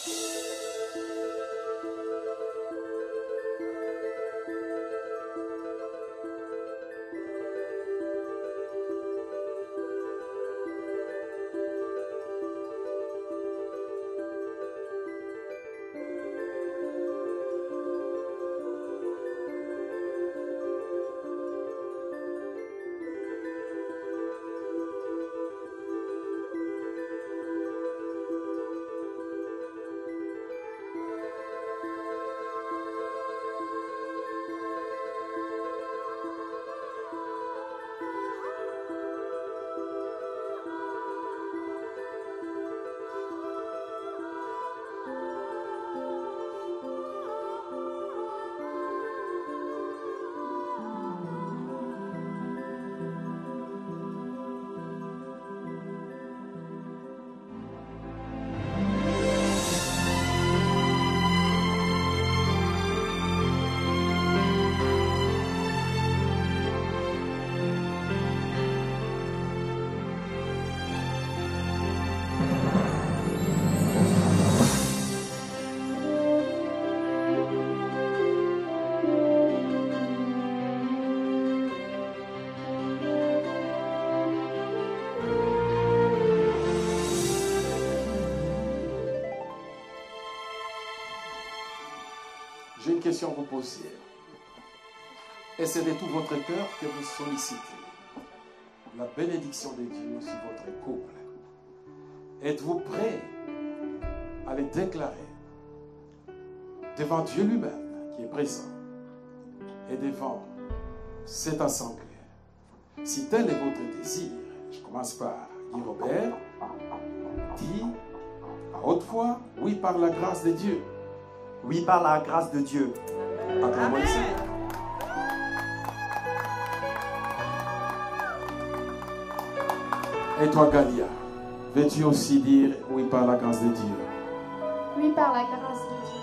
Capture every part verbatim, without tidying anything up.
J'ai une question à vous poser. Est-ce de tout votre cœur que vous sollicitez la bénédiction de Dieu sur votre couple? Êtes-vous prêt à le déclarer devant Dieu lui-même qui est présent et devant cette assemblée? Si tel est votre désir, je commence par Guy Robert, dit à haute voix, oui, par la grâce de Dieu. Oui, par la grâce de Dieu. Amen. Et toi, Galia, veux-tu aussi dire oui par la grâce de Dieu? Oui, par la grâce de Dieu.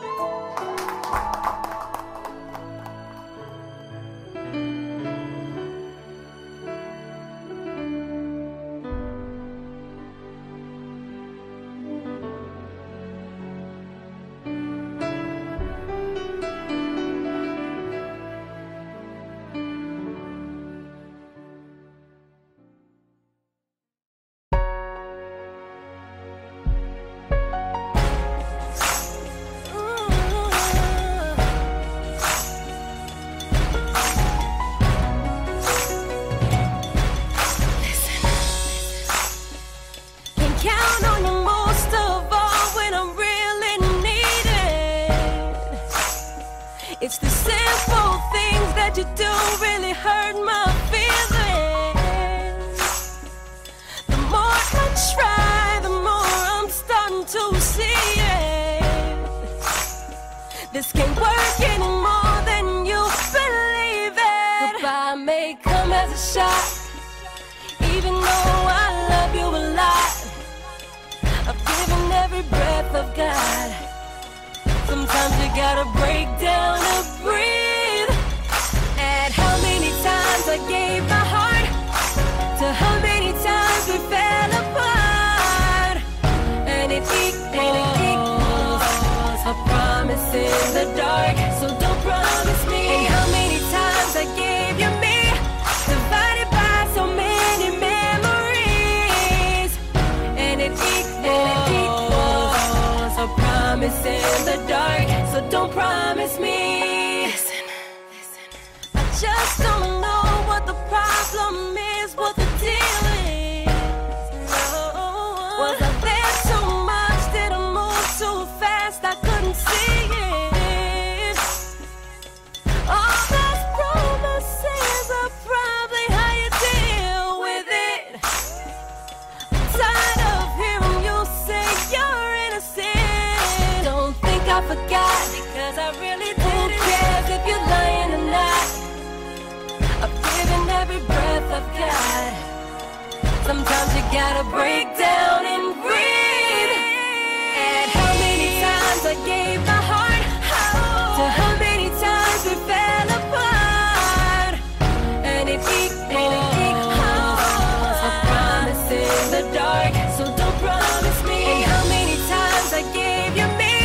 So don't promise me. And how many times I gave you me.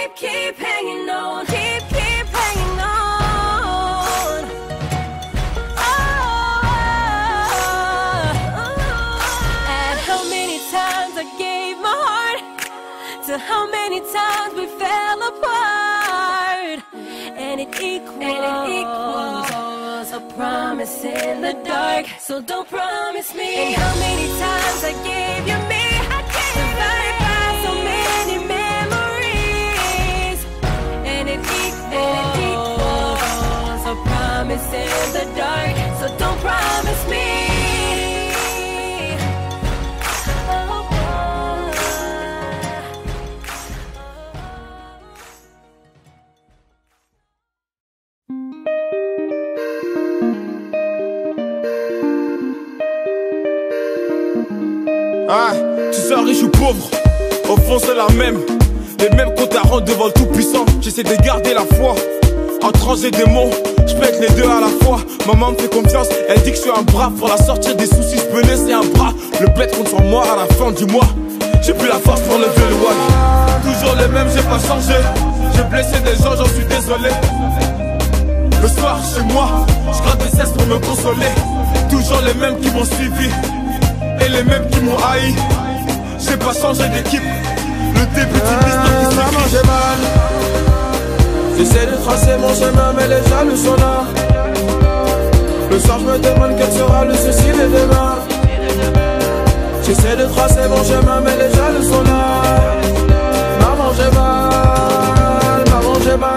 keep, keep hanging on, keep, keep hanging on. Oh, and how many times I gave my heart, to how many times we fell apart, and it equals, and it equals a promise in the dark. So don't promise me. And how many times I gave you me, I gave divided by so many memories, and it equals, and it equals a promise in the dark. So don't promise me. Ah, tu sois riche ou pauvre, au fond c'est la même. Les mêmes comptes à rendre devant le tout-puissant. J'essaie de garder la foi, en trancher des mots, je pète les deux à la fois. Maman me fait confiance, elle dit que je suis un bras. Pour la sortir des soucis, je peux laisser un bras. Le bled compte sur moi à la fin du mois. J'ai plus la force pour lever le wall. Toujours les mêmes, j'ai pas changé. J'ai blessé des gens, j'en suis désolé. Le soir chez moi, je gratte des cesses pour me consoler. Toujours les mêmes qui m'ont suivi et les mêmes qui m'ont haï. J'ai pas changé d'équipe. Le début d'une histoire qui s'écrit. Maman, j'ai mal. J'essaie de tracer mon chemin, mais les jaloux sont là. Le soir, je me demande quel sera le souci de demain. J'essaie de tracer mon chemin, mais les jaloux sont là. Maman, j'ai mal. Maman, j'ai mal.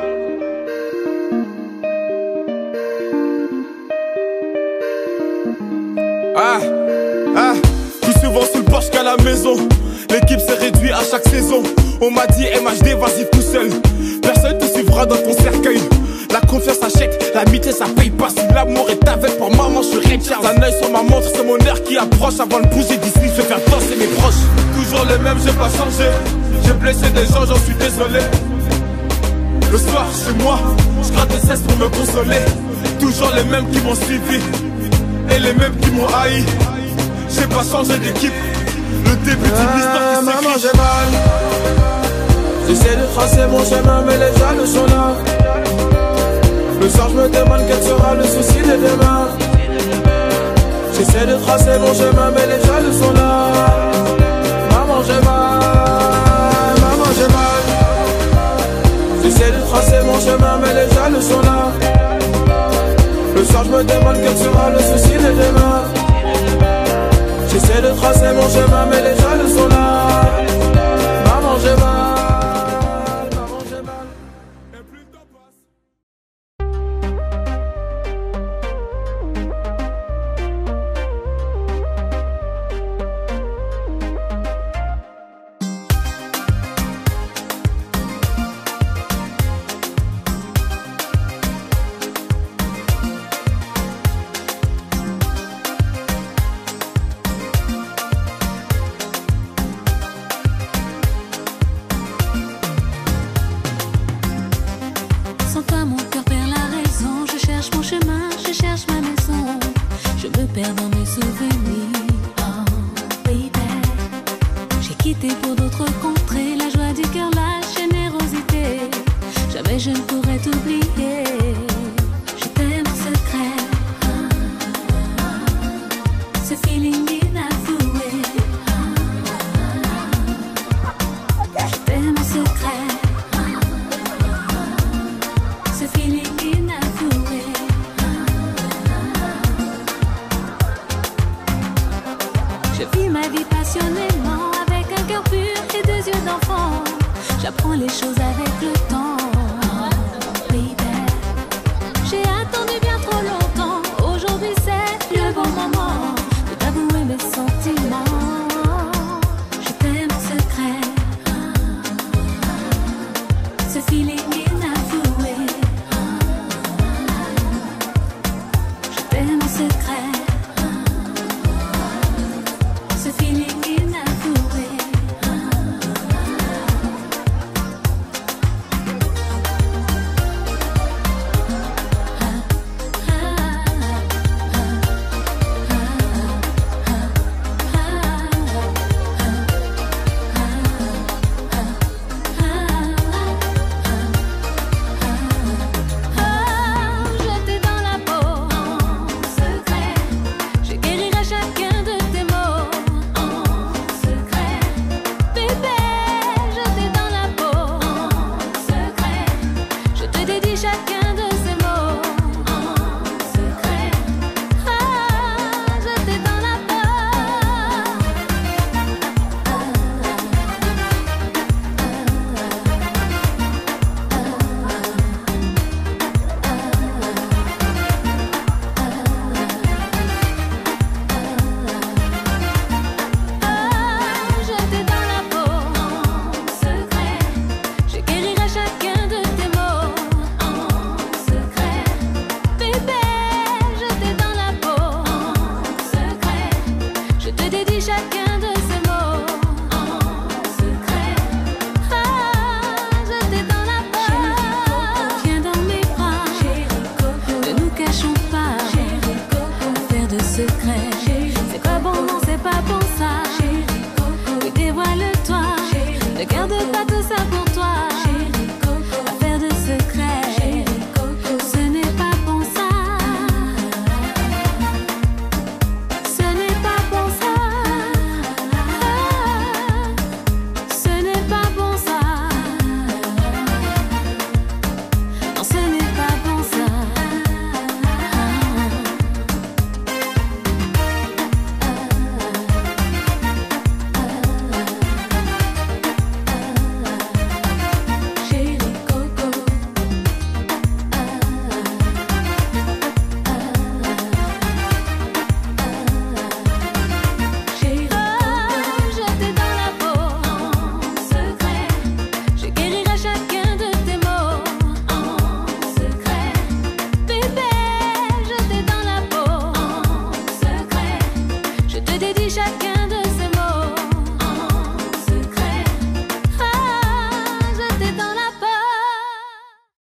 Ah, ah, plus souvent sous le porche qu'à la maison. L'équipe s'est réduite à chaque saison. On m'a dit M H D, vas-y tout seul. Personne te suivra dans ton cercueil. La confiance achète, l'amitié ça paye pas. Si l'amour est avec pour maman, je suis Richard. Un œil sur ma montre, c'est mon air qui approche. Avant de bouger d'ici, je vais faire danser mes proches. Toujours les mêmes, j'ai pas changé. J'ai blessé des gens, j'en suis désolé. Le soir, chez moi, je gratte des cesses pour me consoler. Toujours les mêmes qui m'ont suivi et les mêmes qui m'ont haï. J'ai pas changé d'équipe. Le début d'une histoire qui s'écrit. Maman, j'ai mal. J'essaie de tracer mon chemin, mais les jaloux sont là. Le soir, je me demande quel sera le souci de demain. J'essaie de tracer mon chemin, mais les jaloux sont là. Maman, j'ai mal. Maman, j'ai mal. J'essaie de tracer mon chemin, mais les jaloux sont là. Le soir, je me demande quel sera le souci de demain. J'essaie de tracer mon chemin, mais les jaloux sont là. Maman, j'ai mal. Maman, j'ai mal. Et plus de temps passe. Sans toi mon cœur perd la raison. Je cherche mon chemin, je cherche ma maison. Je me perds dans mes souvenirs. Oh baby, j'ai quitté pour d'autres contrées. La joie du cœur, la générosité. Jamais je ne pourrais t'oublier. Je t'aime en secret. Ce feeling inavoué. Je t'aime en secret. Ce feeling inavoué. Je vis ma vie passionnément, avec un cœur pur et deux yeux d'enfant. J'apprends les choses avec le temps. Baby, j'ai attendu bien trop longtemps. Aujourd'hui c'est le bon moment de t'avouer mes sentiments. Je t'aime en secret. Ce feeling